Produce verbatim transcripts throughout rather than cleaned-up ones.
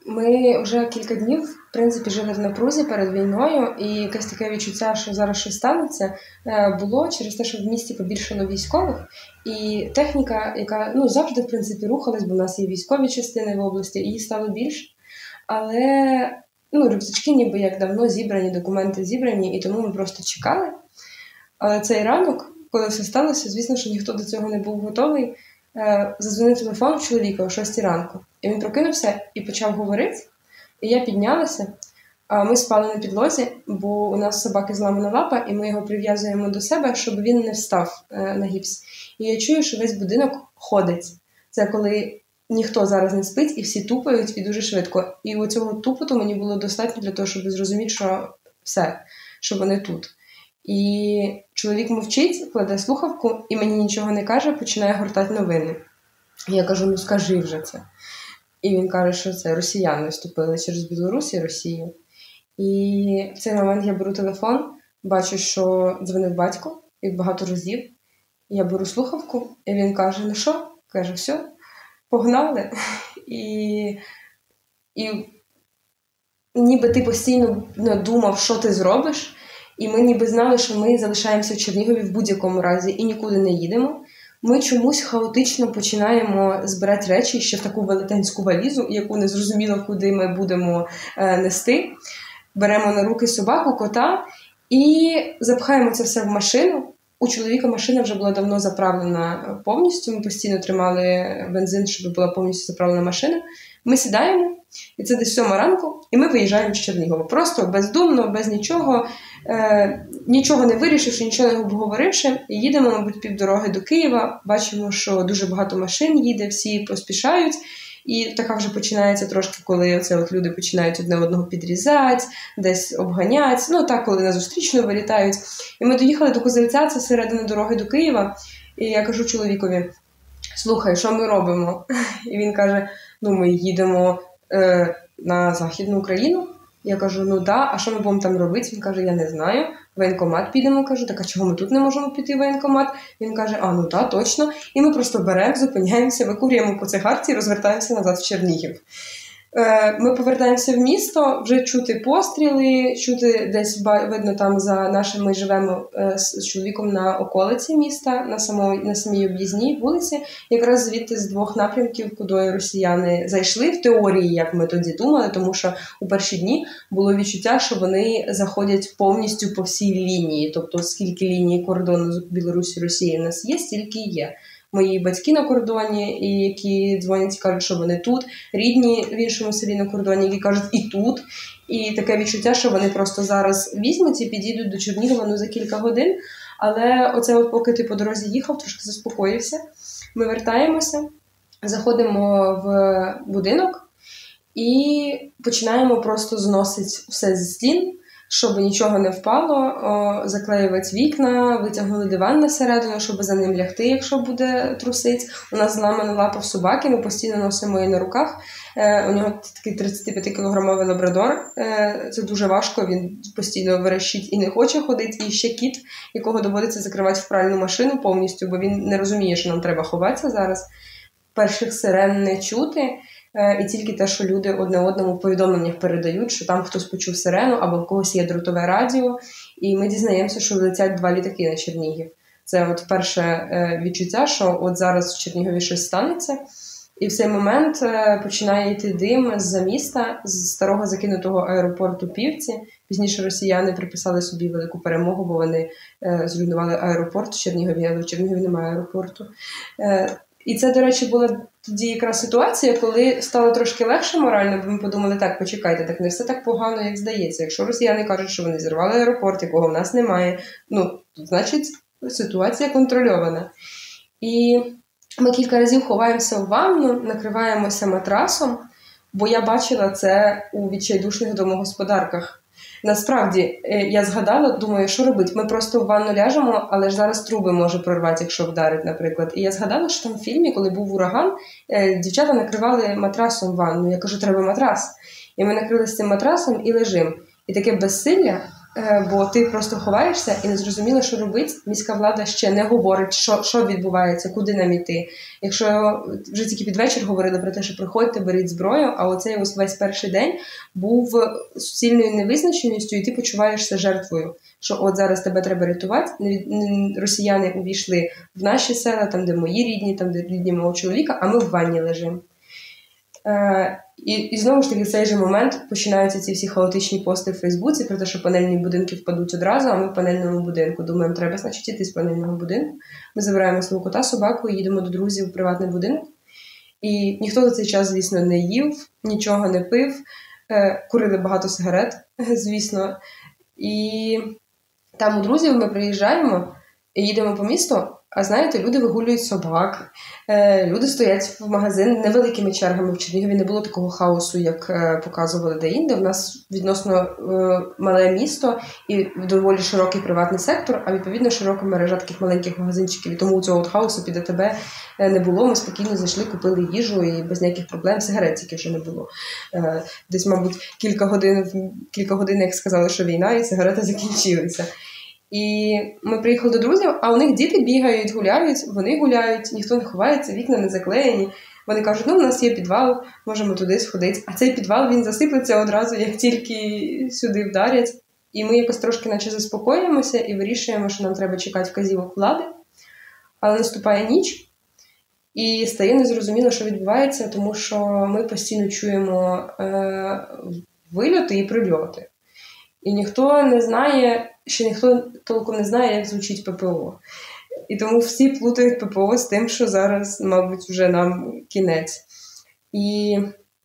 Ми вже кілька днів, в принципі, жили в напрузі перед війною, і якесь таке відчуття, що зараз щось станеться, було через те, що в місті побільшало військових. І техніка, яка ну, завжди, в принципі, рухалась, бо в нас є військові частини в області, і її стало більше. Але ну, рюкзачки ніби як давно зібрані, документи зібрані, і тому ми просто чекали. Але цей ранок, коли все сталося, звісно, що ніхто до цього не був готовий. Задзвонив телефон у чоловіка о шостій ранку. І він прокинувся і почав говорити. І я піднялася. А ми спали на підлозі, бо у нас собаки зламана лапа, і ми його прив'язуємо до себе, щоб він не встав на гіпс. І я чую, що весь будинок ходить. Це коли ніхто зараз не спить, і всі тупають, і дуже швидко. І у цього тупоту мені було достатньо для того, щоб зрозуміти, що все, що вони тут. І чоловік мовчить, кладе слухавку, і мені нічого не каже, починає гортати новини. Я кажу, ну скажи вже це. І він каже, що це росіяни вступили через Білорусь і Росію. І в цей момент я беру телефон, бачу, що дзвонив батько, як багато разів. Я беру слухавку, і він каже, ну що? Каже, все, погнали. І, і ніби ти постійно думав, що ти зробиш. І ми ніби знали, що ми залишаємося в Чернігові в будь-якому разі і нікуди не їдемо. Ми чомусь хаотично починаємо збирати речі ще в таку велетенську валізу, яку не зрозуміло, куди ми будемо е, нести. Беремо на руки собаку, кота і запхаємо це все в машину. У чоловіка машина вже була давно заправлена повністю. Ми постійно тримали бензин, щоб була повністю заправлена машина. Ми сідаємо, і це десь сьома ранку, і ми виїжджаємо з Чернігова. Просто бездумно, без нічого, е, нічого не вирішивши, нічого не обговоривши. І їдемо, мабуть, півдороги до Києва. Бачимо, що дуже багато машин їде, всі поспішають. І така вже починається трошки, коли оце от люди починають одне одного підрізати, десь обганяти. Ну так, коли на зустрічну вилітають. І ми доїхали до Козельця, це середина дороги до Києва. І я кажу чоловікові, слухай, що ми робимо? І він каже, ну ми їдемо е, на Західну Україну. Я кажу, ну да, а що ми будемо там робити? Він каже, я не знаю. В воєнкомат підемо. Кажу, так а чого ми тут не можемо піти в воєнкомат? Він каже, а ну так, точно. І ми просто беремо, зупиняємося, викурюємо по цигарці і розвертаємося назад в Чернігів. Ми повертаємося в місто, вже чути постріли, чути десь, видно, там за нашим, ми живемо з чоловіком на околиці міста, на, само, на самій об'їзній вулиці, якраз звідти з двох напрямків, куди росіяни зайшли, в теорії, як ми тоді думали, тому що у перші дні було відчуття, що вони заходять повністю по всій лінії, тобто скільки ліній кордону з Білорусі і Росії в нас є, стільки є. Мої батьки на кордоні, і які дзвонять і кажуть, що вони тут, рідні в іншому селі на кордоні, які кажуть і тут. І таке відчуття, що вони просто зараз візьмуть і підійдуть до Чернігова ну, за кілька годин. Але оце от поки ти по дорозі їхав, трошки заспокоївся. Ми вертаємося, заходимо в будинок і починаємо просто зносити все зі стін, щоб нічого не впало, о, заклеювати вікна, витягнули диван на середину, щоб за ним лягти, якщо буде трусить. У нас зламана лапа в собаки, ми постійно носимо її на руках. Е, у нього такий тридцятип'ятикілограмовий лабрадор. Е, це дуже важко, він постійно верещить і не хоче ходити. І ще кіт, якого доводиться закривати в пральну машину повністю, бо він не розуміє, що нам треба ховатися зараз. Перших сирен не чути. І тільки те, що люди одне одному в повідомленнях передають, що там хтось почув сирену або в когось є дротове радіо, і ми дізнаємося, що летять два літаки на Чернігів. Це от перше відчуття, що от зараз в Чернігові щось станеться, і в цей момент починає йти дим з-за міста, з старого закинутого аеропорту Півці. Пізніше росіяни приписали собі велику перемогу, бо вони зруйнували аеропорт в Чернігові, але в Чернігові немає аеропорту. І це, до речі, була тоді якраз ситуація, коли стало трошки легше морально, бо ми подумали, так, почекайте, так не все так погано, як здається. Якщо росіяни кажуть, що вони зірвали аеропорт, якого в нас немає, ну, значить, ситуація контрольована. І ми кілька разів ховаємося в ванну, накриваємося матрасом, бо я бачила це у відчайдушних домогосподарках. Насправді, я згадала, думаю, що робити? Ми просто в ванну ляжемо, але ж зараз труби може прорвати, якщо вдарить, наприклад. І я згадала, що там в фільмі, коли був ураган, дівчата накривали матрасом в ванну. Я кажу, треба матрас. І ми накрили з цим матрасом і лежимо. І таке безсилля, бо ти просто ховаєшся і не зрозуміло, що робити. Міська влада ще не говорить, що, що відбувається, куди нам іти. Якщо вже тільки під вечір говорили про те, що приходьте, беріть зброю, а оцей ось весь перший день був суцільною невизначеністю, і ти почуваєшся жертвою. Що от зараз тебе треба рятувати, росіяни увійшли в наші села, там, де мої рідні, там, де рідні мого чоловіка, а ми в ванні лежимо. Е, і, і знову ж таки в цей же момент починаються ці всі хаотичні пости в Фейсбуці про те, що панельні будинки впадуть одразу, а ми в панельному будинку. Думаємо, треба, значить, іти з панельного будинку. Ми забираємо свого кота, собаку і їдемо до друзів в приватний будинок. І ніхто за цей час, звісно, не їв, нічого не пив, е, курили багато сигарет, звісно. І там у друзів ми приїжджаємо і їдемо по місту, а знаєте, люди вигулюють собак, люди стоять в магазин невеликими чергами. В Чернігові не було такого хаосу, як показували де-інде. У нас відносно мале місто і доволі широкий приватний сектор, а відповідно широка мережа таких маленьких магазинчиків. І тому цього от хаосу під АТБ не було. Ми спокійно зайшли, купили їжу і без ніяких проблем. Сигарет тільки вже не було. Десь, мабуть, кілька годин, кілька годин, як сказали, що війна, і сигарети закінчилися. І ми приїхали до друзів, а у них діти бігають, гуляють, вони гуляють, ніхто не ховається, вікна не заклеєні. Вони кажуть, ну, у нас є підвал, можемо туди сходити. А цей підвал, він засиплеться одразу, як тільки сюди вдарять. І ми якось трошки наче заспокоюємося і вирішуємо, що нам треба чекати вказівок влади. Але наступає ніч, і стає незрозуміло, що відбувається, тому що ми постійно чуємо е- вильоти і прильоти. І ніхто не знає, ще ніхто толком не знає, як звучить ППО. І тому всі плутають ППО з тим, що зараз, мабуть, вже нам кінець. І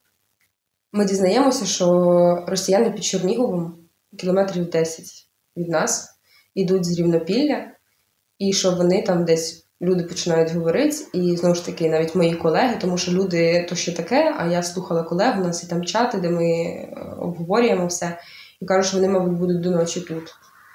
ми дізнаємося, що росіяни під Черніговом, кілометрів десять від нас, йдуть з Рівнопілля, і що вони там десь, люди починають говорити, і знову ж таки, навіть мої колеги, тому що люди то що таке, а я слухала колег, у нас і там чати, де ми обговорюємо все, і кажуть, що вони, мабуть, будуть до ночі тут.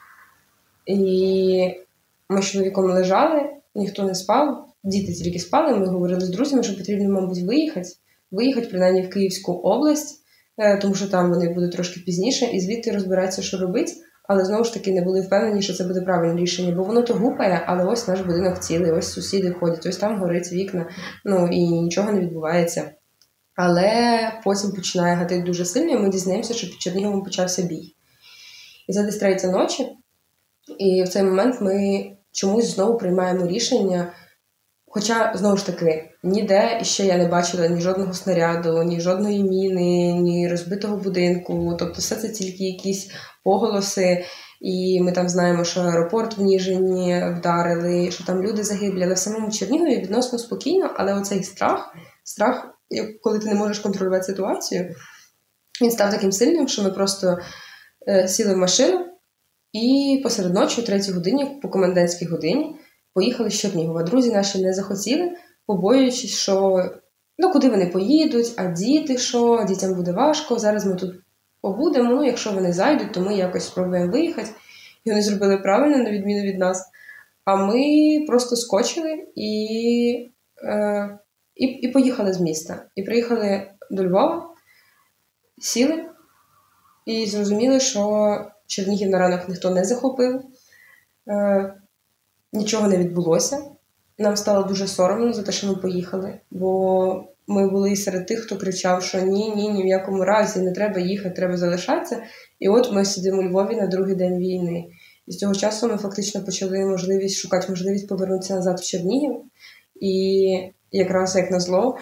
І ми з чоловіком лежали, ніхто не спав, діти тільки спали, ми говорили з друзями, що потрібно, мабуть, виїхати, виїхати, принаймні, в Київську область, тому що там вони будуть трошки пізніше, і звідти розбиратися, що робити, але знову ж таки не були впевнені, що це буде правильне рішення, бо воно то гупає, але ось наш будинок цілий, ось сусіди ходять, ось там горить вікна, ну і нічого не відбувається. Але потім починає гатити дуже сильно, і ми дізнаємося, що під Черніговом почався бій. І це десь третя ночі, і в цей момент ми чомусь знову приймаємо рішення, хоча, знову ж таки, ніде ще я не бачила ні жодного снаряду, ні жодної міни, ні розбитого будинку, тобто все це тільки якісь поголоси, і ми там знаємо, що аеропорт в Ніжині вдарили, що там люди загиблі, але в самому Чернігові відносно спокійно, але оцей страх, страх, коли ти не можеш контролювати ситуацію, він став таким сильним, що ми просто е, сіли в машину і посеред ночі, о третій годині, по комендантській годині, поїхали з Чернігова. Друзі наші не захотіли, побоюючись, що ну куди вони поїдуть, а діти що, дітям буде важко, зараз ми тут побудемо, ну якщо вони зайдуть, то ми якось спробуємо виїхати. І вони зробили правильно, на відміну від нас. А ми просто скочили і... Е, І, і поїхали з міста. І приїхали до Львова, сіли і зрозуміли, що Чернігів на ранок ніхто не захопив, е, нічого не відбулося. Нам стало дуже соромно за те, що ми поїхали, бо ми були серед тих, хто кричав, що ні, ні, ні в якому разі, не треба їхати, треба залишатися. І от ми сидимо у Львові на другий день війни. І з цього часу ми фактично почали можливість шукати можливість повернутися назад в Чернігів. І якраз як назло,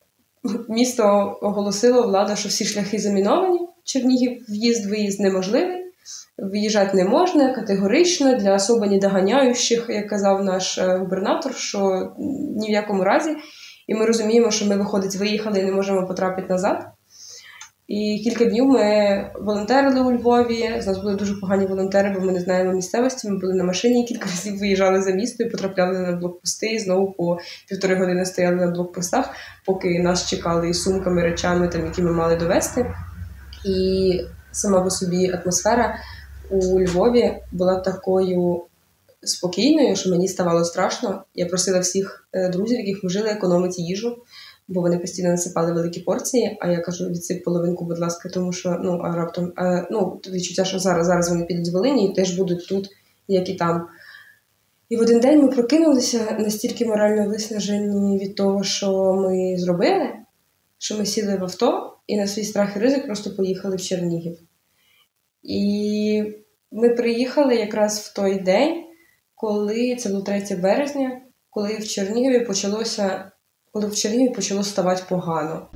місто оголосило, влада, що всі шляхи заміновані, Чернігів в'їзд-виїзд неможливий, виїжджати не можна, категорично, для особо недоганяючих, як казав наш губернатор, що ні в якому разі. І ми розуміємо, що ми, виходить, виїхали і не можемо потрапити назад. І кілька днів ми волонтерили у Львові, з нас були дуже погані волонтери, бо ми не знаємо місцевості, ми були на машині, кілька разів виїжджали за місто і потрапляли на блокпости, і знову по півтори години стояли на блокпостах, поки нас чекали із сумками, речами, там, які ми мали довести. І сама по собі атмосфера у Львові була такою спокійною, що мені ставало страшно. Я просила всіх друзів, яких ми жили, економити їжу, бо вони постійно насипали великі порції, а я кажу, відсип половинку, будь ласка, тому що, ну, а раптом, а, ну, відчуття, що зараз, зараз вони підуть з Волині і теж будуть тут, як і там. І в один день ми прокинулися настільки морально виснажені від того, що ми зробили, що ми сіли в авто і на свій страх і ризик просто поїхали в Чернігів. І ми приїхали якраз в той день, коли, це було третє березня, коли в Чернігові почалося, коли в Чернігові почало ставати погано.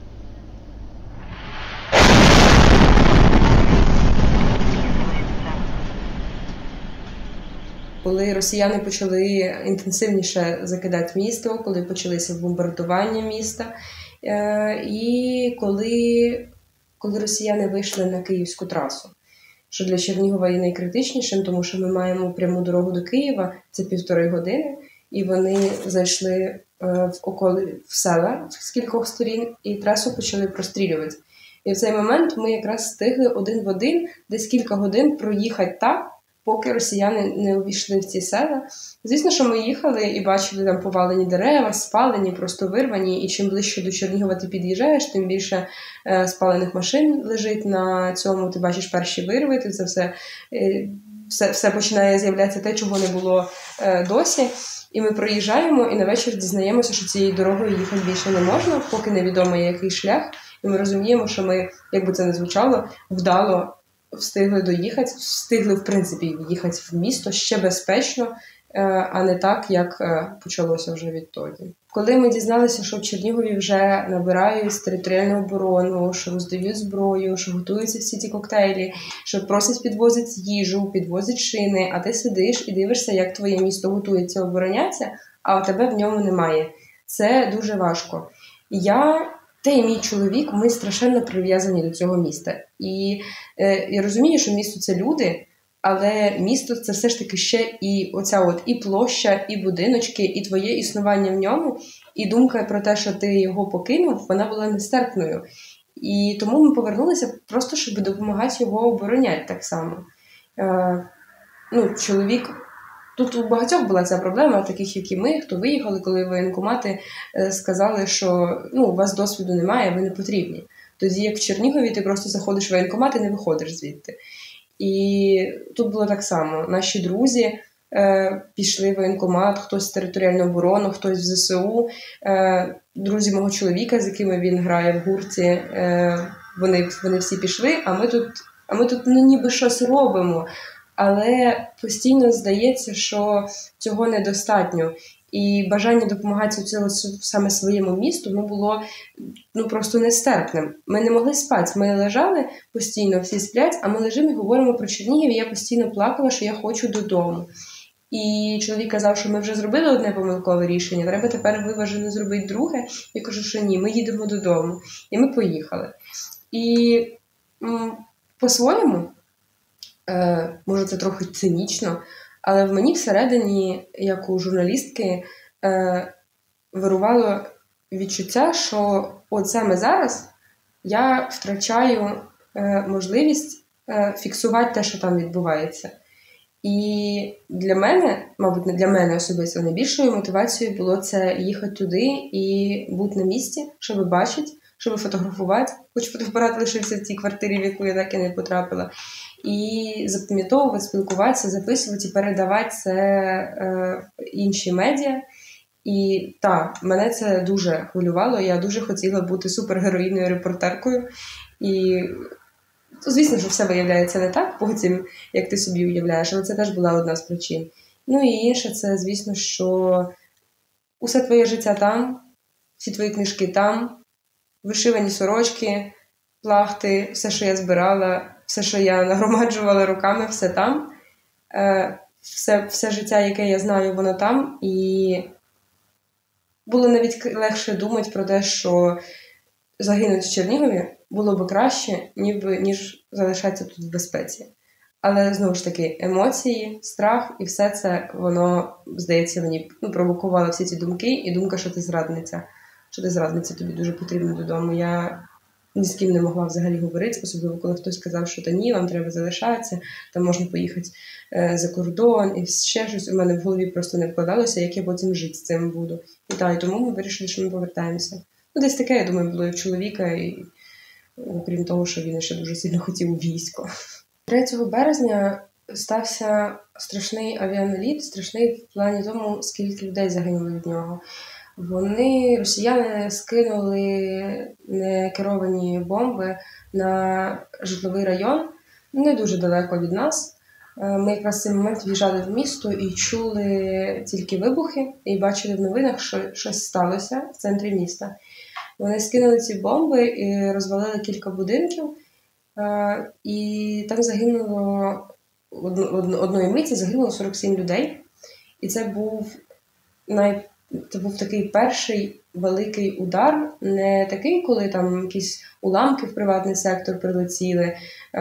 Коли росіяни почали інтенсивніше закидати місто, коли почалися бомбардування міста, і коли, коли росіяни вийшли на Київську трасу, що для Чернігова є найкритичнішим, тому що ми маємо пряму дорогу до Києва, це півтори години, і вони зайшли в околи в села з кількох сторін і трасу почали прострілювати. І в цей момент ми якраз встигли один в один десь кілька годин проїхати так, поки росіяни не увійшли в ці села. Звісно, що ми їхали і бачили там повалені дерева, спалені, просто вирвані, і чим ближче до Чернігова ти під'їжджаєш, тим більше е, спалених машин лежить на цьому, ти бачиш перші вирви, ти це все, е, все, все починає з'являтися те, чого не було е, досі. І ми проїжджаємо, і на вечір дізнаємося, що цією дорогою їхати більше не можна, поки невідомо який шлях. І ми розуміємо, що ми, як би це не звучало, вдало встигли доїхати, встигли, в принципі, їхати в місто ще безпечно, а не так, як почалося вже відтоді. Коли ми дізналися, що в Чернігові вже набирають територіальну оборону, що роздають зброю, що готуються всі ці коктейлі, що просять підвозити їжу, підвозять шини, а ти сидиш і дивишся, як твоє місто готується оборонятися, а у тебе в ньому немає. Це дуже важко. Я... Та і мій чоловік, ми страшенно прив'язані до цього міста. І е, я розумію, що місто – це люди, але місто – це все ж таки ще і оця от і площа, і будиночки, і твоє існування в ньому. І думка про те, що ти його покинув, вона була нестерпною. І тому ми повернулися просто, щоб допомагати його обороняти так само. Е, ну, чоловік... Тут у багатьох була ця проблема, таких як і ми, хто виїхали, коли воєнкомати сказали, що ну, у вас досвіду немає, ви не потрібні. Тоді, як в Чернігові, ти просто заходиш в воєнкомат і не виходиш звідти. І тут було так само. Наші друзі е, пішли в воєнкомат, хтось в територіальну оборону, хтось в зе се у. Е, друзі мого чоловіка, з якими він грає в гурті, е, вони, вони всі пішли, а ми тут, а ми тут ну, ніби щось робимо. Але постійно здається, що цього недостатньо. І бажання допомагати цього саме своєму місту ну, було ну, просто нестерпним. Ми не могли спати. Ми лежали постійно, всі сплять, а ми лежимо і говоримо про Чернігів, і я постійно плакала, що я хочу додому. І чоловік казав, що ми вже зробили одне помилкове рішення, треба тепер виважено зробити друге. Я кажу, що ні, ми їдемо додому. І ми поїхали. І м, по-своєму, Е, може, це трохи цинічно, але в мені всередині, як у журналістки, е, вирувало відчуття, що от саме зараз я втрачаю е, можливість е, фіксувати те, що там відбувається. І для мене, мабуть, не для мене особисто, найбільшою мотивацією було це їхати туди і бути на місці, щоб бачити, щоб фотографувати, хоч фотоапарат лишився в тій квартирі, в яку я так і не потрапила, і запам'ятовувати, спілкуватися, записувати і передавати це е, інші медіа. І так, мене це дуже хвилювало, я дуже хотіла бути супергероїною репортеркою. І, звісно, що все виявляється не так потім, як ти собі уявляєш, але це теж була одна з причин. Ну і інше, це, звісно, що усе твоє життя там, всі твої книжки там, вишивані сорочки, плахти, все, що я збирала, все, що я нагромаджувала руками, все там. Все, все життя, яке я знаю, воно там. І було навіть легше думати про те, що загинути в Чернігові було б краще, ніж залишатися тут в безпеці. Але, знову ж таки, емоції, страх і все це, воно, здається, мені ну, провокувало всі ці думки. І думка, що ти зрадниця. Що ти зрадниця, тобі дуже потрібно додому. Я ні з ким не могла взагалі говорити, особливо коли хтось сказав, що та ні, вам треба залишатися, там можна поїхати е, за кордон і ще щось. У мене в голові просто не вкладалося, як я потім жити з цим буду. І так, і тому ми вирішили, що ми повертаємося. Ну, десь таке, я думаю, було і в чоловіка, і окрім того, що він ще дуже сильно хотів у військо. третього березня стався страшний авіаналіт, страшний в плані тому, скільки людей загинуло від нього. Вони, росіяни, скинули некеровані бомби на житловий район, не дуже далеко від нас. Ми якраз в цей момент в'їжджали в місто і чули тільки вибухи, і бачили в новинах, що щось сталося в центрі міста. Вони скинули ці бомби і розвалили кілька будинків, і там загинуло, одної миті загинуло сорок сім людей. І це був, най... це був такий перший великий удар, не такий, коли там якісь уламки в приватний сектор прилетіли,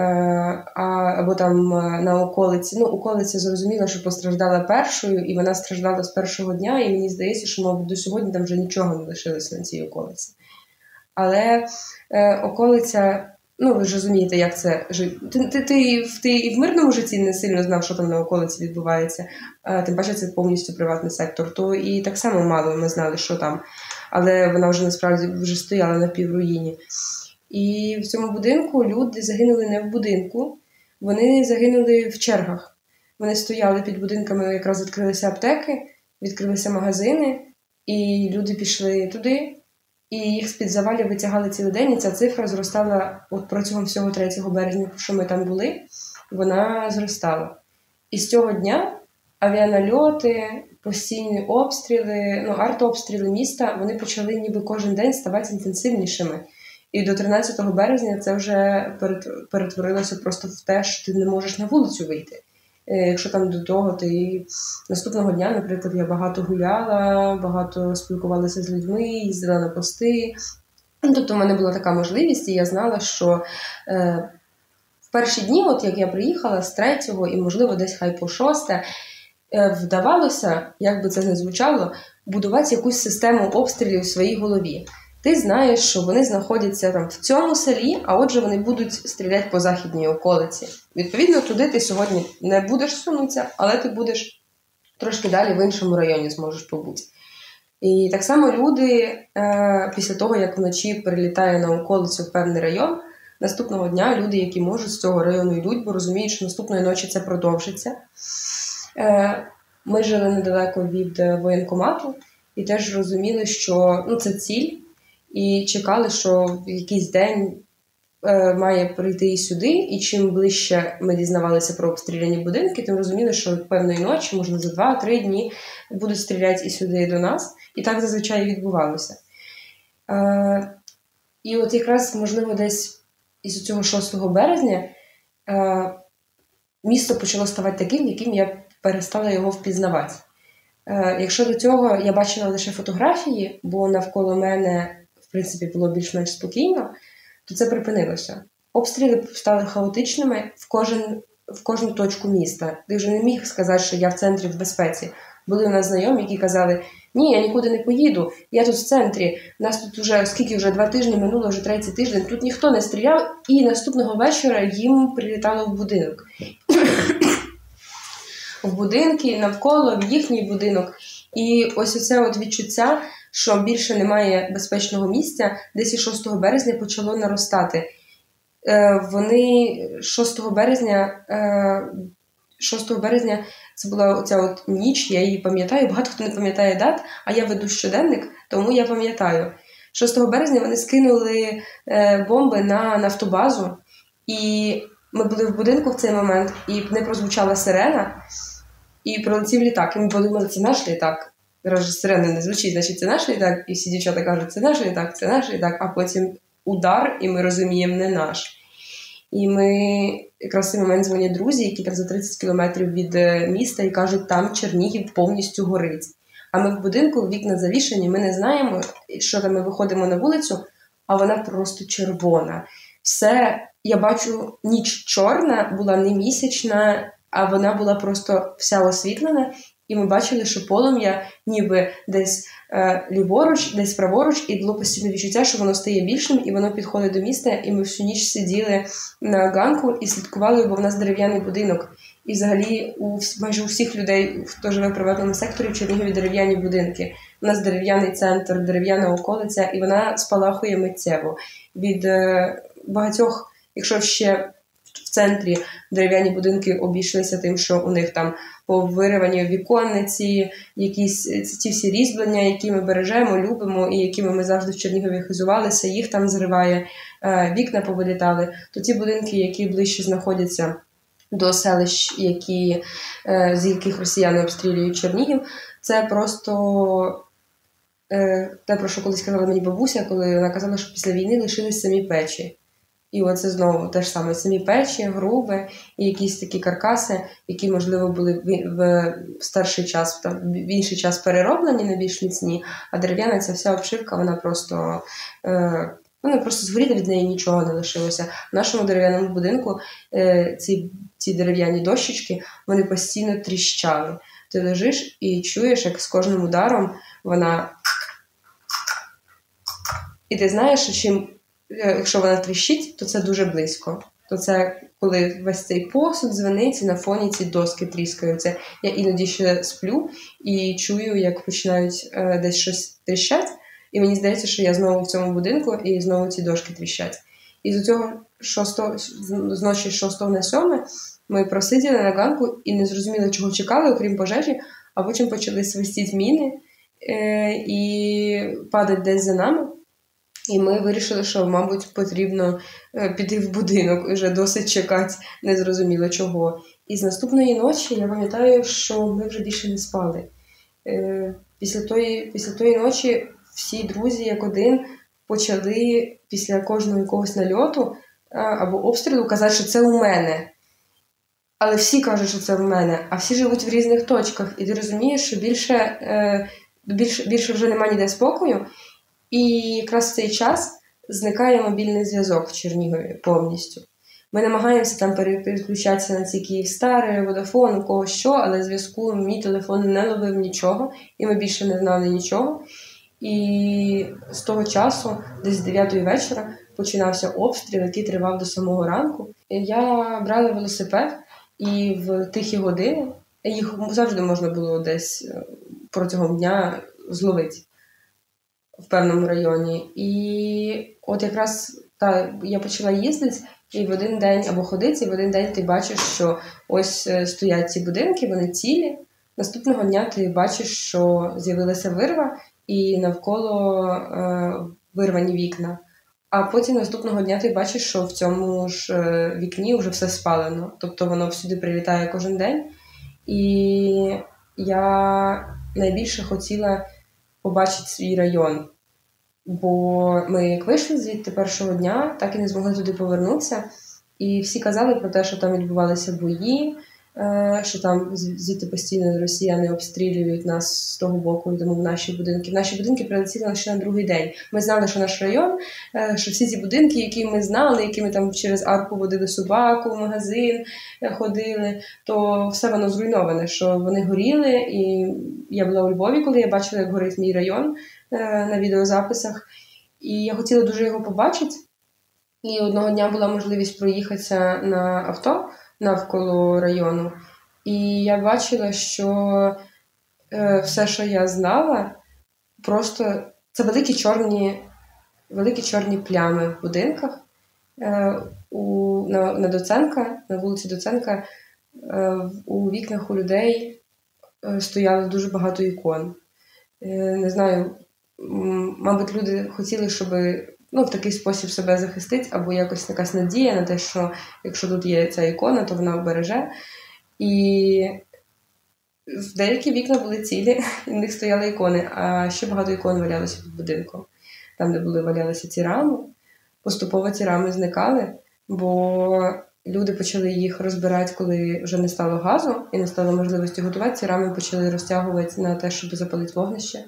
а, або там на околиці. Ну, околиця зрозуміла, що постраждала першою, і вона страждала з першого дня, і мені здається, що, мабуть, до сьогодні там вже нічого не лишилось на цій околиці. Але е, околиця, ну ви ж розумієте, як це жити. Ти, ти, ти, ти і в мирному житті не сильно знав, що там на околиці відбувається, а, тим паче це повністю приватний сектор, то і так само мало ми знали, що там. Але вона вже насправді вже стояла на півруїні. І в цьому будинку люди загинули не в будинку, вони загинули в чергах. Вони стояли під будинками, якраз відкрилися аптеки, відкрилися магазини, і люди пішли туди, і їх з-під завалів витягали цілий день, і ця цифра зростала от протягом всього третього березня, що ми там були, вона зростала. І з цього дня авіанальоти, постійні обстріли, ну, артобстріли міста, вони почали ніби кожен день ставати інтенсивнішими. І до тринадцятого березня це вже перетворилося просто в те, що ти не можеш на вулицю вийти. Якщо там до того ти наступного дня, наприклад, я багато гуляла, багато спілкувалася з людьми, їздила на пости. Тобто в мене була така можливість, і я знала, що е, в перші дні, от як я приїхала з третього і, можливо, десь хай по шосте, е, вдавалося, як би це не звучало, будувати якусь систему обстрілів в своїй голові. Ти знаєш, що вони знаходяться там в цьому селі, а отже вони будуть стріляти по західній околиці. Відповідно, туди ти сьогодні не будеш сунутися, але ти будеш трошки далі в іншому районі зможеш побути. І так само люди, е, після того, як вночі перелітає на околицю в певний район, наступного дня люди, які можуть з цього району йдуть, бо розуміють, що наступної ночі це продовжиться. Е, ми жили недалеко від воєнкомату і теж розуміли, що ну, це ціль, і чекали, що в якийсь день е, має прийти і сюди, і чим ближче ми дізнавалися про обстріляні будинки, тим розуміли, що певної ночі, можна за два-три дні, будуть стріляти і сюди, і до нас. І так зазвичай відбувалося. Е, і от якраз, можливо, десь із цього шостого березня е, місто почало ставати таким, яким я перестала його впізнавати. Е, якщо до цього я бачила лише фотографії, бо навколо мене в принципі, було більш-менш спокійно, то це припинилося. Обстріли стали хаотичними в, кожен, в кожну точку міста. Ти вже не міг сказати, що я в центрі в безпеці. Були у нас знайомі, які казали, ні, я нікуди не поїду, я тут в центрі, нас тут вже, скільки вже, два тижні минуло, вже третій тиждень, тут ніхто не стріляв, і наступного вечора їм прилітало в будинок. В будинки, навколо, в їхній будинок. І ось оце от відчуття, що більше немає безпечного місця, десь і шостого березня почало наростати. Е, вони шостого березня, е, шостого березня це була оця от ніч, я її пам'ятаю, багато хто не пам'ятає дат, а я веду щоденник, тому я пам'ятаю. шостого березня вони скинули е, бомби на нафтобазу, і ми були в будинку в цей момент, і не прозвучала сирена, і прилетів літак. І ми подумали, це наш літак. Зараз сирена не звучить, значить це наш літак. І всі дівчата кажуть, це наш літак, це наш літак. А потім удар, і ми розуміємо, не наш. І ми якраз в цей момент дзвонять друзі, які там за тридцять кілометрів від міста, і кажуть, там Чернігів повністю горить. А ми в будинку, вікна завішані, ми не знаємо, що там ми виходимо на вулицю, а вона просто червона. Все, я бачу, ніч чорна, була не місячна, а вона була просто вся освітлена. І ми бачили, що полум'я ніби десь е, ліворуч, десь праворуч, і було постійне відчуття, що воно стає більшим, і воно підходить до міста, і ми всю ніч сиділи на ганку і слідкували, бо в нас дерев'яний будинок. І взагалі у майже у всіх людей, хто живе в приватному секторі, в Чернігові дерев'яні будинки. У нас дерев'яний центр, дерев'яна околиця, і вона спалахує миттєво. Від е, багатьох, якщо ще в центрі дерев'яні будинки обійшлися тим, що у них там повиривані віконниці, якісь ці всі різьблення, які ми бережемо, любимо і якими ми завжди в Чернігові хизувалися, їх там зриває, е, вікна повилітали, то ті будинки, які ближче знаходяться до селищ, які, е, з яких росіяни обстрілюють Чернігів, це просто е, те, про що колись казала мені бабуся, коли вона казала, що після війни лишились самі печі. І оце знову те ж саме, самі печі, груби і якісь такі каркаси, які, можливо, були в, в старший час, там, в інший час перероблені на більш міцні, а дерев'яна ця вся обшивка, вона просто, е, вона просто згоріла, від неї нічого не лишилося. В нашому дерев'яному будинку е, ці, ці дерев'яні дощечки, вони постійно тріщали. Ти лежиш і чуєш, як з кожним ударом вона... І ти знаєш, що чим якщо вона тріщить, то це дуже близько. То це коли весь цей посуд дзвенить, на фоні ці доски тріскаються. Я іноді ще сплю і чую, як починають е, десь щось тріщать, і мені здається, що я знову в цьому будинку, і знову ці дошки тріщать. І з цього шостого, з ночі з шостого на сьоме ми просиділи на ганку і не зрозуміли, чого чекали, окрім пожежі, а потім почали свистіти міни е, і падати десь за нами. І ми вирішили, що, мабуть, потрібно піти в будинок, вже досить чекати, незрозуміло чого. І з наступної ночі я пам'ятаю, що ми вже більше не спали. Після тої, після тої ночі всі друзі, як один, почали після кожного якогось нальоту або обстрілу казати, що це у мене. Але всі кажуть, що це в мене, а всі живуть в різних точках. І ти розумієш, що більше, більше, більше вже немає ніде спокою. І якраз в цей час зникає мобільний зв'язок в Чернігові повністю. Ми намагаємося там переключатися на ці Київстари, Водафон, у кого що, але зв'язку мій телефон не ловив нічого, і ми більше не знали нічого. І з того часу, десь з дев'ятої вечора, починався обстріл, який тривав до самого ранку. Я брала велосипед, і в тихі години, їх завжди можна було десь протягом дня зловити в певному районі. І от якраз та, я почала їздити, і в один день, або ходити, і в один день ти бачиш, що ось стоять ці будинки, вони цілі. Наступного дня ти бачиш, що з'явилася вирва, і навколо е, вирвані вікна. А потім наступного дня ти бачиш, що в цьому ж е, вікні вже все спалено. Тобто воно всюди прилітає кожен день. І я найбільше хотіла побачити свій район. Бо ми як вийшли звідти першого дня, так і не змогли туди повернутися. І всі казали про те, що там відбувалися бої, що там звідти постійно росіяни обстрілюють нас з того боку, йдемо в наші будинки. В наші будинки прилетіли лише на другий день. Ми знали, що наш район, що всі ці будинки, які ми знали, які ми там через арку водили собаку, в магазин ходили, то все воно зруйноване, що вони горіли. І я була у Львові, коли я бачила, як горить мій район на відеозаписах. І я хотіла дуже його побачити. І одного дня була можливість проїхатися на авто навколо району. І я бачила, що е, все, що я знала, просто це великі чорні, великі чорні плями в будинках. Е, у, на, на Доценка, на вулиці Доценка, е, у вікнах у людей е, стояло дуже багато ікон. Е, не знаю, м, мабуть, люди хотіли, щоб ну, в такий спосіб себе захистить, або якось якась надія на те, що якщо тут є ця ікона, то вона обереже. І деякі вікна були цілі, і в них стояли ікони, а ще багато ікон валялося під будинком. Там, де були валялися ці рами, поступово ці рами зникали, бо люди почали їх розбирати, коли вже не стало газу і не стало можливості готувати. Ці рами почали розтягувати на те, щоб запалити вогнище.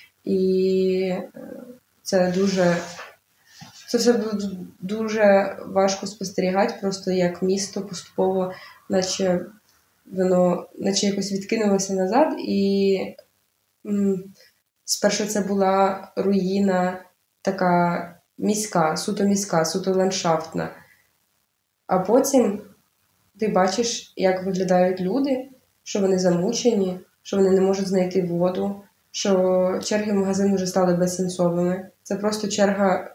І це дуже... Це все було дуже важко спостерігати, просто як місто поступово, наче воно наче якось відкинулося назад, і м, спершу це була руїна така міська, суто міська, суто ландшафтна. А потім ти бачиш, як виглядають люди, що вони замучені, що вони не можуть знайти воду, що черги в магазин вже стали безсенсовими. Це просто черга,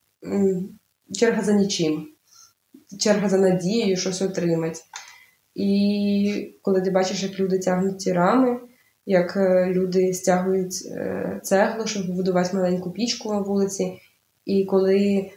черга за нічим. Черга за надією щось отримати. І коли ти бачиш, як люди тягнуть ті рами, як люди стягують цеглу, щоб побудувати маленьку пічку на вулиці, і коли,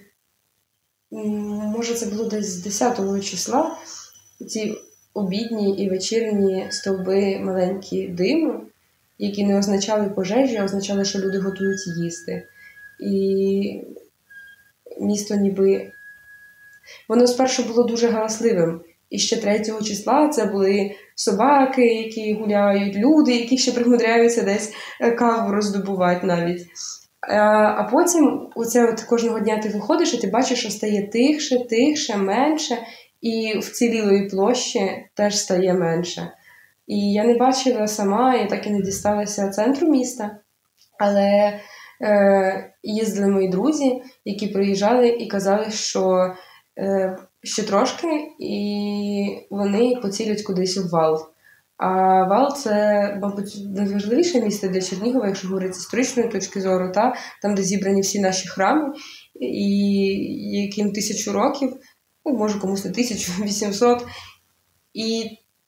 може це було десь з десятого числа, ці обідні і вечірні стовби маленькі диму, які не означали пожежі, а означали, що люди готують їсти. І місто ніби... Воно спершу було дуже галасливим. І ще третього числа це були собаки, які гуляють, люди, які ще примудряються десь каву роздобувати навіть. А потім оце от кожного дня ти виходиш і ти бачиш, що стає тихше, тихше, менше, і вцілілої площі теж стає менше. І я не бачила сама, я так і не дісталася центру міста, але е, їздили мої друзі, які приїжджали і казали, що е, ще трошки, і вони поцілять кудись у вал. А вал – це, мабуть, найважливіше місце для Чернігова, якщо говорити з історичної точки зору, та? Там, де зібрані всі наші храми, і яким тисячу років, ну, може комусь на тисячу вісімсот. І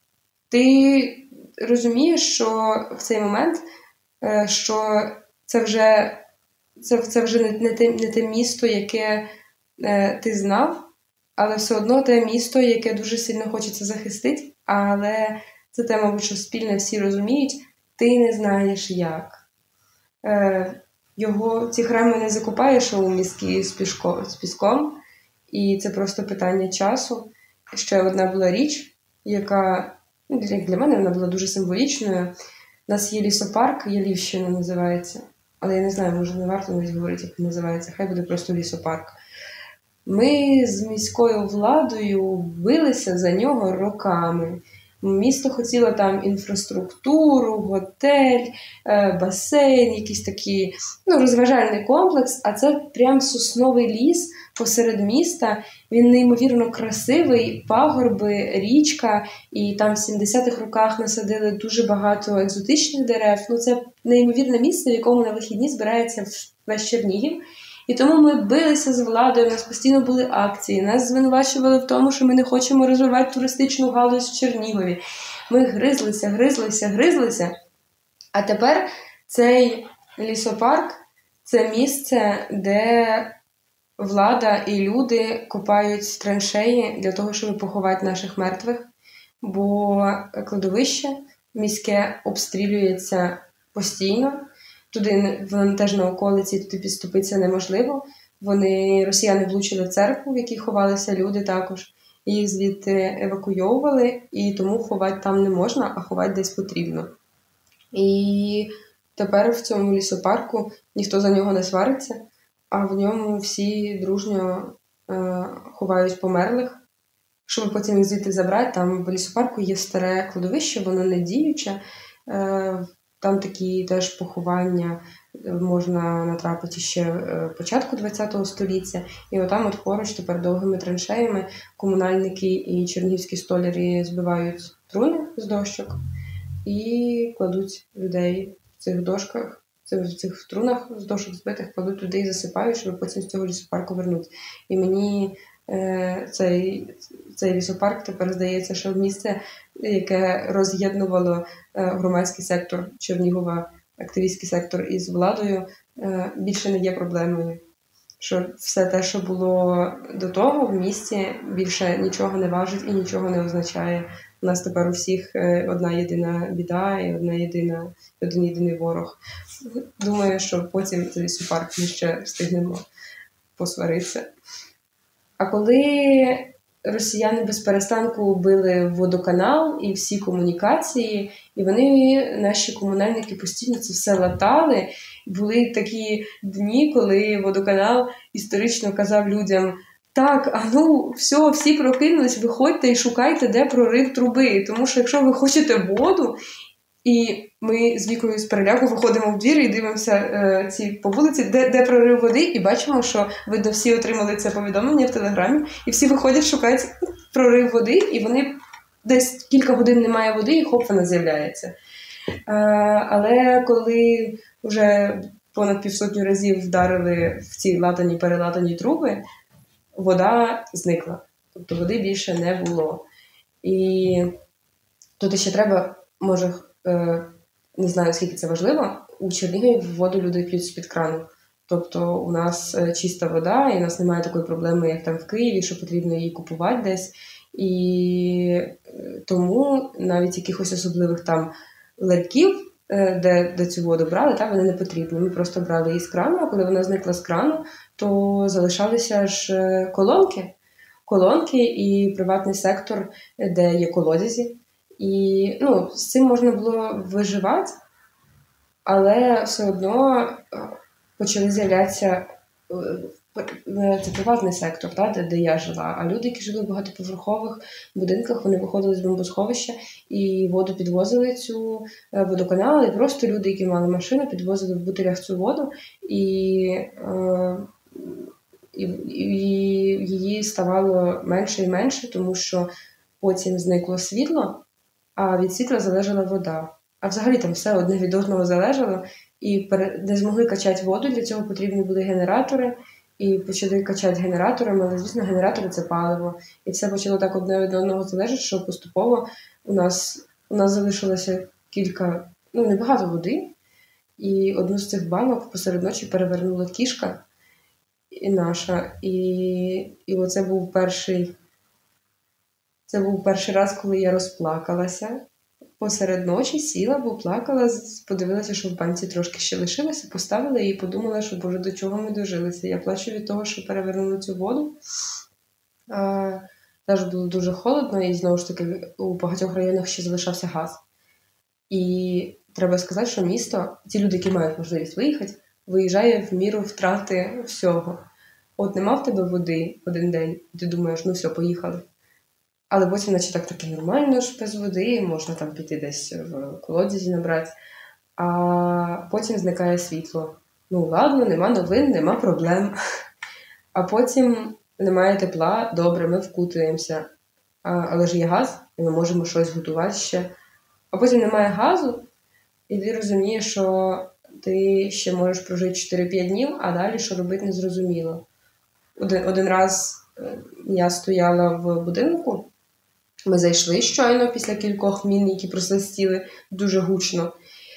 ти розумієш, що в цей момент, що це вже, це, це вже не, не, те, не те місто, яке е, ти знав, але все одно те місто, яке дуже сильно хочеться захистити, але це те, мабуть, що спільне всі розуміють, ти не знаєш як. Е, його, ці храми не закопаєш у мізки з, пішко, з піском, і це просто питання часу. Ще одна була річ, яка, ну, для мене вона була дуже символічною. У нас є лісопарк, Ялівщина називається, але я не знаю, може не варто навіть говорити, як він називається, хай буде просто лісопарк. Ми з міською владою билися за нього роками. Місто хотіло там інфраструктуру, готель, басейн, якийсь такий, ну, розважальний комплекс, а це прям сосновий ліс посеред міста. Він неймовірно красивий, пагорби, річка, і там в сімдесятих роках насадили дуже багато екзотичних дерев. Ну, це неймовірне місце, в якому на вихідні збирається весь Чернігів. І тому ми билися з владою, у нас постійно були акції, нас звинувачували в тому, що ми не хочемо розвивати туристичну галузь в Чернігові. Ми гризлися, гризлися, гризлися. А тепер цей лісопарк – це місце, де влада і люди копають траншеї для того, щоб поховати наших мертвих, бо кладовище міське обстрілюється постійно. Туди, воно теж на околиці, туди підступитися неможливо. Вони, росіяни влучили в церкву, в якій ховалися люди також. Їх звідти евакуйовували, і тому ховати там не можна, а ховати десь потрібно. І тепер в цьому лісопарку ніхто за нього не свариться, а в ньому всі дружньо е, ховають померлих, щоб потім їх звідти забрати. Там в лісопарку є старе кладовище, воно не діюче. Е, Там такі теж поховання можна натрапити ще початку ХХ століття. І отам от поруч тепер довгими траншеями комунальники і чернігівські столярі збивають труни з дощок і кладуть людей в цих дошках, в цих трунах з дошок збитих, кладуть туди і засипають, щоб потім з цього лісопарку вернути. І мені е, цей, цей лісопарк тепер здається, що місце, яке роз'єднувало громадський сектор Чернігова, активістський сектор із владою, більше не є проблемою. Що все те, що було до того в місті, більше нічого не важить і нічого не означає. У нас тепер у всіх одна єдина біда і одна єдина, один єдиний ворог. Думаю, що потім цей лісопарк ми ще встигнемо посваритися. А коли росіяни без перестанку били водоканал і всі комунікації, і вони, наші комунальники, постійно це все латали. Були такі дні, коли водоканал історично казав людям: так, а ну, все, всі прокинулись, виходьте і шукайте, де прорив труби. Тому що якщо ви хочете воду, і ми з Вікою з переляку виходимо в двір і дивимося е, ці по вулиці, де, де прорив води, і бачимо, що, видно, всі отримали це повідомлення в Телеграмі, і всі виходять, шукають прорив води, і вони десь кілька годин немає води, і хоп, вона з'являється. Е, але коли вже понад півсотню разів вдарили в ці латані, перелатані труби, вода зникла. Тобто води більше не було. І тут ще треба, може, не знаю, скільки це важливо, у Чернігові воду люди п'ють з-під крану. Тобто у нас чиста вода, і у нас немає такої проблеми, як там в Києві, що потрібно її купувати десь. І тому навіть якихось особливих там ларьків, де, де цю воду брали, та, вони не потрібні. Ми просто брали її з крану, а коли вона зникла з крану, то залишалися ж колонки. Колонки і приватний сектор, де є колодязі. І ну, з цим можна було виживати, але все одно почали з'являтися це приватний сектор, та, де, де я жила. А люди, які жили в багатоповерхових будинках, вони виходили з бомбосховища і воду підвозили цю водоканал, і просто люди, які мали машину, підвозили в бутилях цю воду, і, е, і, і її ставало менше і менше, тому що потім зникло світло, а від світла залежала вода. А взагалі там все одне від одного залежало, і не змогли качати воду, для цього потрібні були генератори, і почали качати генераторами, але, звісно, генератори – це паливо. І все почало так одне від одного залежати, що поступово у нас, у нас залишилося кілька, ну, небагато води, і одну з цих банок посеред ночі перевернула кішка і наша. І, і оце був перший, це був перший раз, коли я розплакалася. Посеред ночі сіла, бо плакала, подивилася, що в банці трошки ще лишилося, поставила її і подумала, що, боже, до чого ми дожилися. Я плачу від того, що перевернули цю воду. А, теж було дуже холодно, і, знову ж таки, у багатьох районах ще залишався газ. І треба сказати, що місто, ті люди, які мають можливість виїхати, виїжджає в міру втрати всього. От нема в тебе води один день, і ти думаєш, ну все, поїхали. Але потім, наче так таки нормально ж без води, можна там піти десь в колодязі набрати. А потім зникає світло. Ну ладно, нема новин, нема проблем. А потім немає тепла, добре, ми вкутуємося. А, але ж є газ, і ми можемо щось готувати ще. А потім немає газу, і ти розумієш, що ти ще можеш прожити чотири-п'ять днів, а далі що робити незрозуміло. Один, один раз я стояла в будинку, ми зайшли щойно після кількох мін, які просвистіли дуже гучно.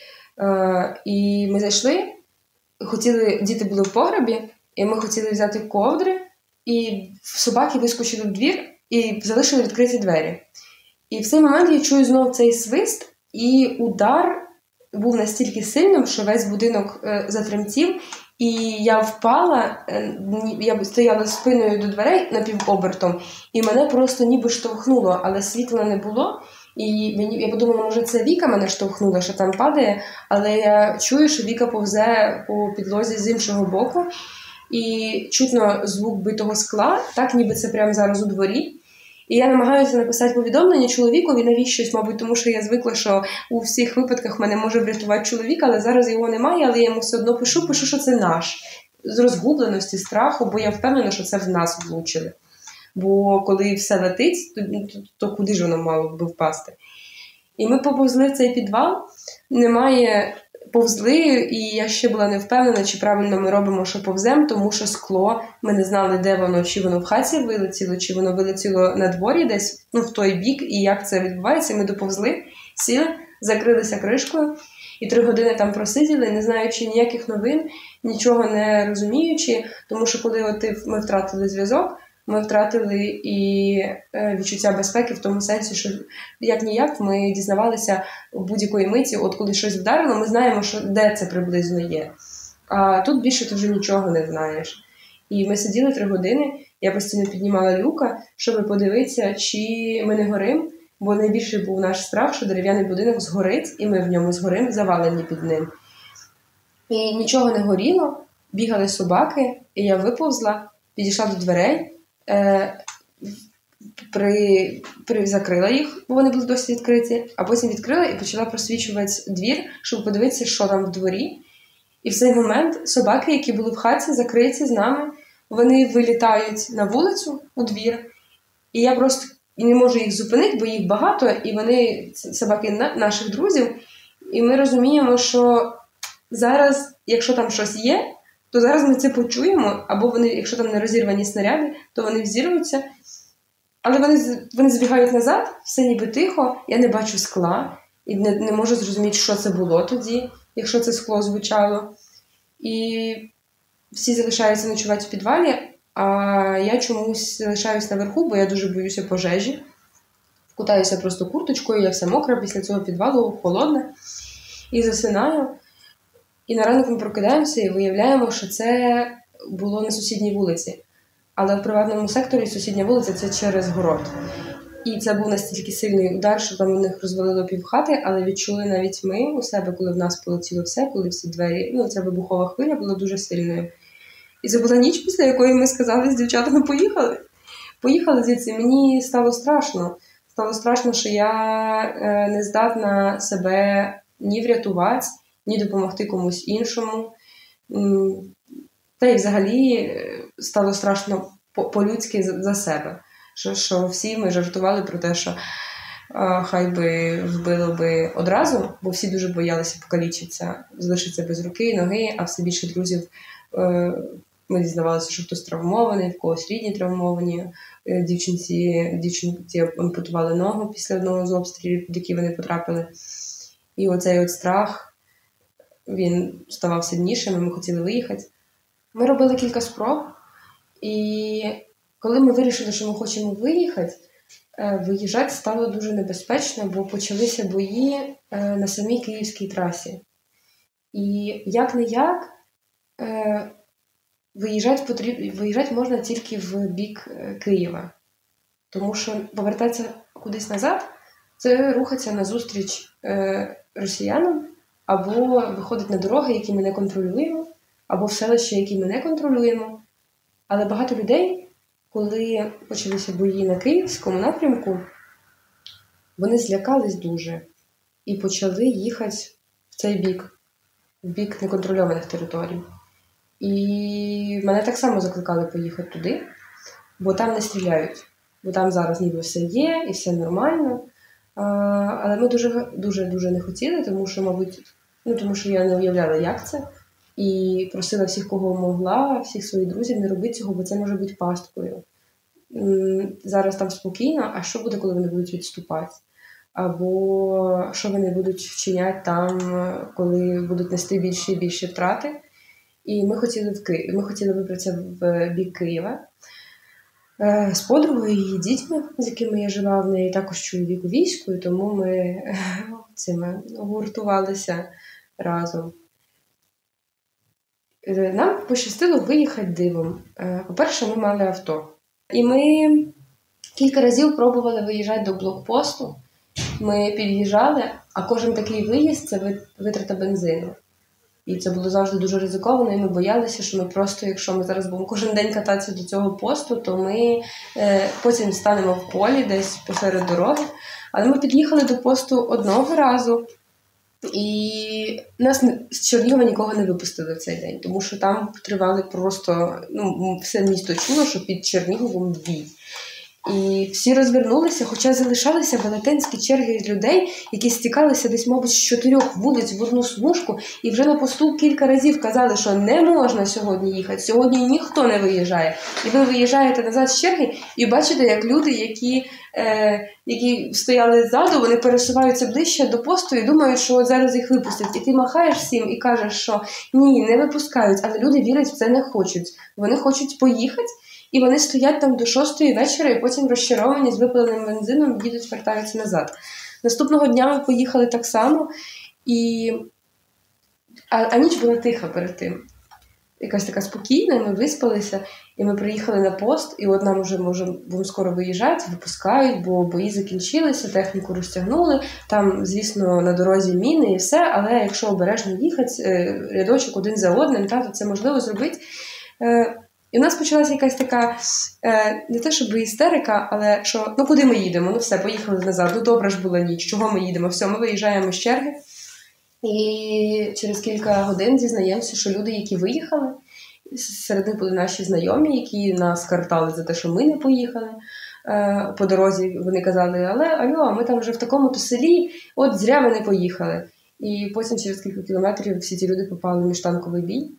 Е, і ми зайшли, хотіли, діти були в погребі, і ми хотіли взяти ковдри, і собаки вискочили в двір і залишили відкриті двері. І в цей момент я чую знову цей свист, і удар був настільки сильним, що весь будинок е, затремтів, і я впала, я стояла спиною до дверей напівобертом, і мене просто ніби штовхнуло, але світла не було. І мені, я подумала, може це Віка мене штовхнула, що там падає, але я чую, що Віка повзе по підлозі з іншого боку, і чутно звук битого скла, так ніби це прямо зараз у дворі. І я намагаюся написати повідомлення чоловікові, навіщось, мабуть, тому що я звикла, що у всіх випадках мене може врятувати чоловік, але зараз його немає, але я йому все одно пишу, пишу, що це наш. З розгубленості, страху, бо я впевнена, що це в нас влучили. Бо коли все летить, то, то, то куди ж воно мало би впасти? І ми поповзли в цей підвал, немає... Повзли, і я ще була не впевнена, чи правильно ми робимо, що повземо, тому що скло, ми не знали, де воно, чи воно в хаті вилетіло, чи воно вилетіло на дворі десь, ну, в той бік, і як це відбувається. Ми доповзли, сіли, закрилися кришкою, і три години там просиділи, не знаючи ніяких новин, нічого не розуміючи, тому що коли от ми втратили зв'язок, ми втратили і відчуття безпеки в тому сенсі, що як-ніяк ми дізнавалися в будь-якої миті, от коли щось вдарило, ми знаємо, що де це приблизно є. А тут більше ти вже нічого не знаєш. І ми сиділи три години, я постійно піднімала люка, щоб подивитися, чи ми не горим, бо найбільший був наш страх, що дерев'яний будинок згорить, і ми в ньому згорим, завалені під ним. І нічого не горіло, бігали собаки, і я виповзла, підійшла до дверей, Е, При, при закрила їх, бо вони були досі відкриті, а потім відкрила і почала просвічувати двір, щоб подивитися, що там в дворі. І в цей момент собаки, які були в хаті, закриті з нами, вони вилітають на вулицю у двір. І я просто не можу їх зупинити, бо їх багато, і вони, собаки наших друзів. І ми розуміємо, що зараз, якщо там щось є, то зараз ми це почуємо, або вони, якщо там не розірвані снаряди, то вони взірвуться. Але вони, вони збігають назад, все ніби тихо, я не бачу скла, і не, не можу зрозуміти, що це було тоді, якщо це скло звучало. І всі залишаються ночувати в підвалі, а я чомусь залишаюсь наверху, бо я дуже боюся пожежі. Вкутаюся просто курточкою, я вся мокра після цього підвалу, холодна, і засинаю. І на ранок ми прокидаємося і виявляємо, що це було на сусідній вулиці. Але в приватному секторі сусідня вулиця – це через город. І це був настільки сильний удар, що там у них розвалило півхати, але відчули навіть ми у себе, коли в нас полетіло все, коли всі двері, ну, ця вибухова хвиля була дуже сильною. І це була ніч, після якої ми сказали з дівчатами «поїхали». Поїхали звідси. Мені стало страшно. Стало страшно, що я е, не здатна себе ні врятувати, ні допомогти комусь іншому. Та й взагалі стало страшно по-людськи за себе. Що, що всі ми жартували про те, що а, хай би вбило би одразу, бо всі дуже боялися покалічитися, залишитися без руки і ноги, а все більше друзів е, ми дізнавалися, що хтось травмований, в когось рідні травмовані, е, дівчинці, дівчинці ампутували ногу після одного з обстрілів, під які вони потрапили. І оцей от страх, він ставав сильнішим, і ми хотіли виїхати. Ми робили кілька спроб, і коли ми вирішили, що ми хочемо виїхати, виїжджати стало дуже небезпечно, бо почалися бої на самій київській трасі. І як-не-як виїжджати, потріб... виїжджати можна тільки в бік Києва. Тому що повертатися кудись назад – це рухатися назустріч росіянам, або виходити на дороги, які ми не контролюємо, або в селища, які ми не контролюємо. Але багато людей, коли почалися бої на київському напрямку, вони злякались дуже і почали їхати в цей бік, в бік неконтрольованих територій. І мене так само закликали поїхати туди, бо там не стріляють, бо там зараз ніби все є і все нормально. А, але ми дуже-дуже не хотіли, тому що, мабуть, ну, тому що я не уявляла, як це. І просила всіх, кого могла, всіх своїх друзів не робити цього, бо це може бути пасткою. Зараз там спокійно, а що буде, коли вони будуть відступати? Або що вони будуть вчиняти там, коли будуть нести більші і більші втрати? І ми хотіли, в Ки... ми хотіли вибратися в бік Києва з подругою і її дітьми, з якими я жила, в неї також чоловік у війську, і тому ми цими гуртувалися разом. Нам пощастило виїхати дивом. По-перше, ми мали авто. І ми кілька разів пробували виїжджати до блокпосту. Ми під'їжджали, а кожен такий виїзд – це витрата бензину. І це було завжди дуже ризиковано, і ми боялися, що ми просто, якщо ми зараз будемо кожен день кататися до цього посту, то ми е, потім станемо в полі десь посеред дороги. Але ми під'їхали до посту одного разу, і нас з Чернігова нікого не випустили в цей день, тому що там тривали просто, ну, все місто чуло, що під Черніговом бій. І всі розвернулися, хоча залишалися велетенські черги з людей, які стікалися десь, мабуть, з чотирьох вулиць в одну смужку, і вже на посту кілька разів казали, що не можна сьогодні їхати, сьогодні ніхто не виїжджає. І ви виїжджаєте назад з черги і бачите, як люди, які, е, які стояли ззаду, вони пересуваються ближче до посту і думають, що от зараз їх випустять. І ти махаєш всім і кажеш, що ні, не випускають, але люди вірять в це не хочуть. Вони хочуть поїхати. І вони стоять там до шостої вечора, і потім розчаровані, з випаленим бензином, їдуть, вертаються назад. Наступного дня ми поїхали так само, і... а, а ніч була тиха перед тим. Якась така спокійна, ми виспалися, і ми приїхали на пост, і от нам вже, може, будемо скоро виїжджати, випускають, бо бої закінчилися, техніку розтягнули, там, звісно, на дорозі міни і все, але якщо обережно їхати, рядочок один за одним, та, то це можливо зробити. І в нас почалася якась така, е, не те щоб істерика, але що, ну куди ми їдемо? Ну все, поїхали назад, ну добра ж була ніч, чого ми їдемо? Все, ми виїжджаємо з черги. І через кілька годин дізнаємося, що люди, які виїхали, серед них були наші знайомі, які нас картали за те, що ми не поїхали. Е, по дорозі вони казали, але алло, ми там вже в такому-то селі, от зря ми не поїхали. І потім через кілька кілометрів всі ті люди попали в міжтанковий бій.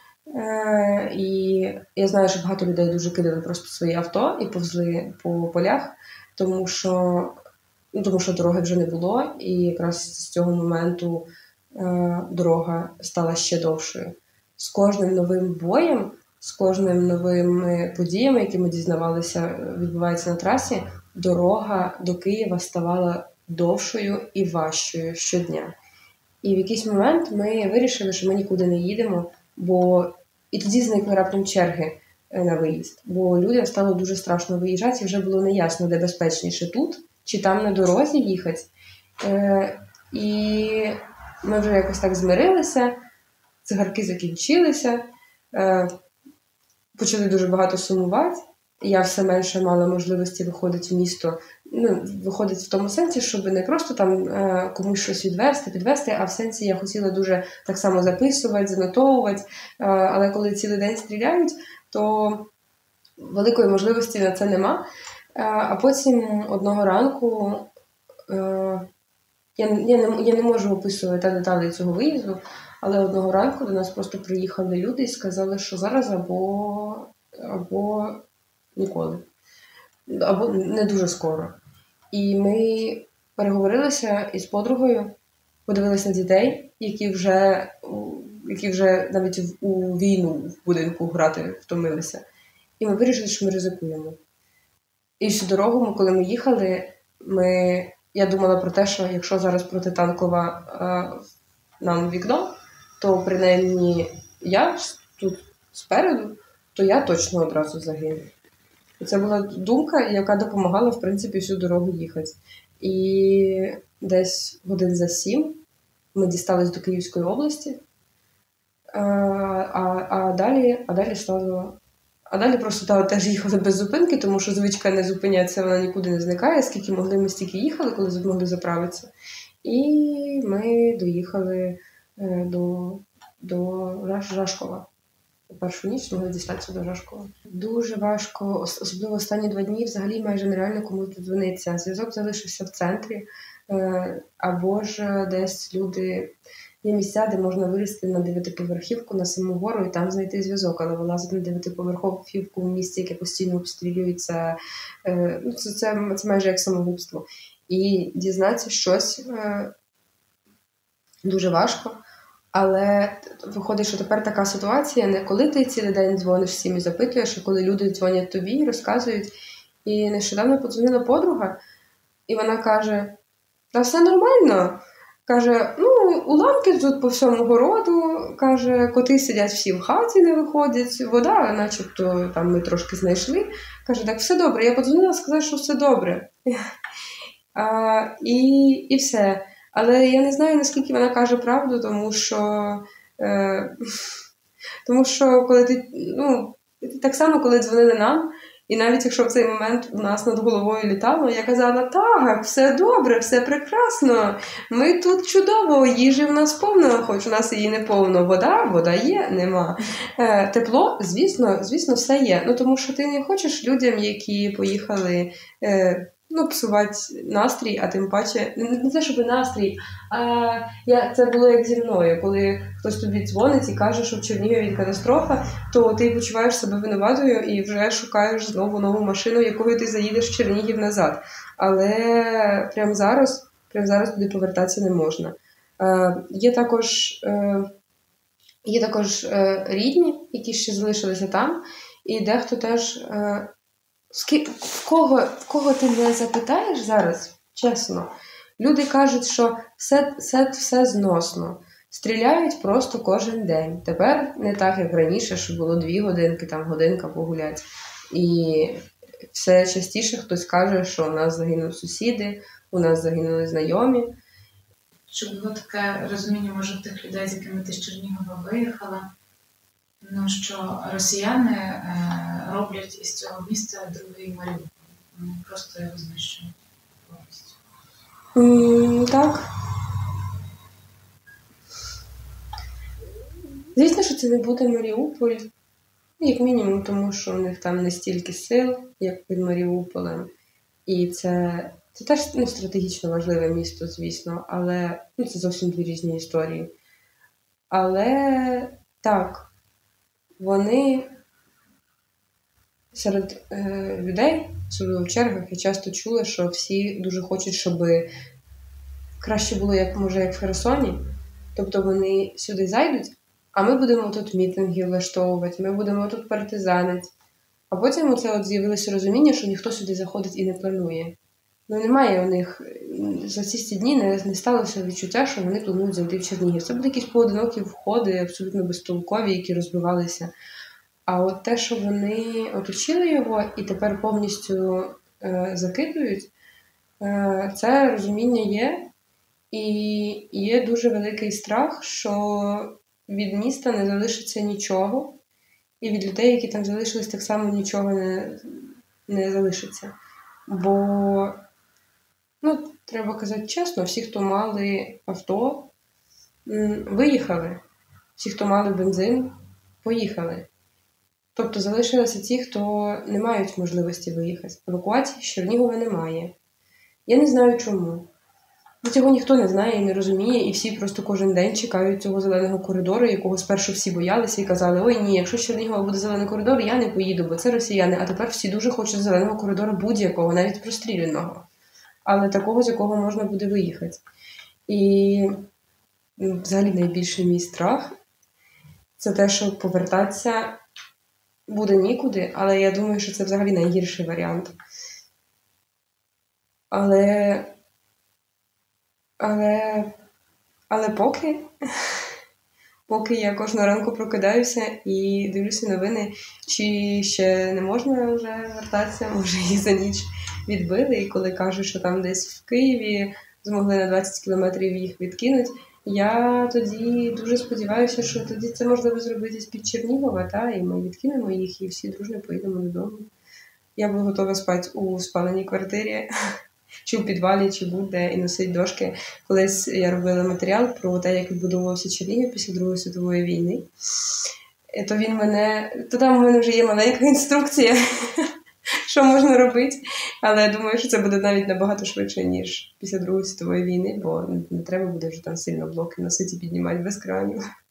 Е, і я знаю, що багато людей дуже кидали просто свої авто і повзли по полях, тому що, ну, тому що дороги вже не було, і якраз з цього моменту е, дорога стала ще довшою. З кожним новим боєм, з кожним новими подіями, які ми дізнавалися, відбуваються на трасі, дорога до Києва ставала довшою і важчою щодня. І в якийсь момент ми вирішили, що ми нікуди не їдемо, бо і тоді зникли раптом черги на виїзд. Бо людям стало дуже страшно виїжджати, і вже було неясно, де безпечніше тут, чи там на дорозі їхати. Е, і ми вже якось так змирилися, цигарки закінчилися, е, почали дуже багато сумувати. Я все менше мала можливості виходити в місто, ну, виходити в тому сенсі, щоб не просто там е, комусь щось відвести, підвести, а в сенсі я хотіла дуже так само записувати, занотовувати, е, але коли цілий день стріляють, то великої можливості на це нема. Е, а потім одного ранку, е, я, я, не, я не можу описувати деталі цього виїзду, але одного ранку до нас просто приїхали люди і сказали, що зараз або, або ніколи. Або не дуже скоро. І ми переговорилися із подругою, подивилися на дітей, які вже, які вже навіть у війну в будинку грати втомилися. І ми вирішили, що ми ризикуємо. І всю дорогу, коли ми їхали, ми, я думала про те, що якщо зараз протитанкова е, нам вікно, то принаймні я тут спереду, то я точно одразу загину. І це була думка, яка допомагала, в принципі, всю дорогу їхати. І десь годин за сім ми дістались до Київської області, а, а, а, далі, а далі стало... А далі просто та, теж їхали без зупинки, тому що звичка не зупиняється, вона нікуди не зникає. Скільки могли, ми стільки їхали, коли змогли заправитися. І ми доїхали до, до Рашкова. У першу ніч могли дістатися до Рашкова. Дуже важко, особливо останні два дні, взагалі майже нереально комусь додзвонитися. Зв'язок залишився в центрі, або ж десь люди... Є місця, де можна вилізти на дев'ятиповерхівку, на саму гору і там знайти зв'язок, але вилазити на дев'ятиповерхівку в місті, яке постійно обстрілюється, ну, це, це, це майже як самогубство. І дізнатися щось дуже важко, але виходить, що тепер така ситуація, не коли ти цілий день дзвониш всім і запитуєш, а коли люди дзвонять тобі і розказують. І нещодавно подзвонила подруга, і вона каже, та все нормально. Каже, ну, уламки тут по всьому городу, каже, коти сидять всі в хаті, не виходять, вода, начебто там ми трошки знайшли. Каже, так, все добре. Я подзвонила, сказала, що все добре. А, і, і все. Але я не знаю, наскільки вона каже правду, тому що, е, тому що коли ти, ну, так само, коли дзвонили нам, і навіть якщо в цей момент у нас над головою літало, я казала, так, все добре, все прекрасно, ми тут чудово, їжі в нас повно, хоч у нас її не повно, вода, вода є, нема. Е, тепло, звісно, звісно, все є. Ну, тому що ти не хочеш людям, які поїхали, е, ну, псувати настрій, а тим паче, не те, щоб настрій, а я, це було як зі мною, коли хтось тобі дзвонить і каже, що в Чернігові катастрофа, то ти почуваєш себе винуватою і вже шукаєш знову нову машину, якою ти заїдеш в Чернігів назад. Але прямо зараз, прямо зараз туди повертатися не можна. Е, є також, е, є також е, рідні, які ще залишилися там, і дехто теж... Е, В кого, в кого ти не запитаєш зараз, чесно, люди кажуть, що все, все, все зносно. Стріляють просто кожен день. Тепер не так, як раніше, що було дві годинки, там годинка погуляти. І все частіше хтось каже, що у нас загинули сусіди, у нас загинули знайомі. Щоб було таке розуміння, може, тих людей, з якими ти з Чернігова виїхала, ну, що росіяни е, роблять із цього міста другий Маріуполь. Вони просто його знищують повністю. Mm, так. Звісно, що це не буде Маріуполь. Як мінімум, тому що у них там не стільки сил, як під Маріуполем. І це, це теж ну, стратегічно важливе місто, звісно, але ну, це зовсім дві різні історії. Але так, вони серед е, людей, особливо в чергах, я часто чула, що всі дуже хочуть, щоб краще було, як може, як в Херсоні. Тобто вони сюди зайдуть, а ми будемо тут мітинги влаштовувати, ми будемо тут партизанити. А потім оце от з'явилося розуміння, що ніхто сюди заходить і не планує. Ну немає у них, за ці ці дні не, не сталося відчуття, що вони планують зайти в Чернігів. Це були якісь поодинокі входи, абсолютно безтолкові, які розбивалися. А от те, що вони оточили його і тепер повністю е, закидують, е, це розуміння є. І є дуже великий страх, що від міста не залишиться нічого, і від людей, які там залишились, так само нічого не, не залишиться. Бо, ну, треба казати чесно, всі, хто мали авто, виїхали. Всі, хто мали бензин, поїхали. Тобто залишилися ті, хто не мають можливості виїхати. Евакуації з Чернігова немає. Я не знаю чому. Цього ніхто не знає і не розуміє, і всі просто кожен день чекають цього зеленого коридору, якого спершу всі боялися і казали, ой, ні, якщо з Чернігова буде зелений коридор, я не поїду, бо це росіяни. А тепер всі дуже хочуть зеленого коридору будь-якого, навіть простріляного. Але такого, з якого можна буде виїхати. І ну, взагалі найбільший мій страх – це те, що повертатися буде нікуди, але я думаю, що це взагалі найгірший варіант. Але... Але, але поки, поки я кожного ранку прокидаюся і дивлюся новини, чи ще не можна вже вертатися, може їх за ніч відбили, і коли кажуть, що там десь в Києві змогли на двадцять кілометрів їх відкинути, я тоді дуже сподіваюся, що тоді це можливо зробити з-під Чернігова, та, і ми відкинемо їх, і всі дружно поїдемо додому. Я буду готова спати у спаленій квартирі, чи в підвалі, чи будь-де, і носить дошки. Колись я робила матеріал про те, як відбудовувався Чернігів після Другої світової війни. То він мене... То там у мене вже є маленька інструкція, що можна робити. Але я думаю, що це буде навіть набагато швидше, ніж після Другої світової війни, бо не треба буде вже там сильно блоки носити і піднімати без кранів.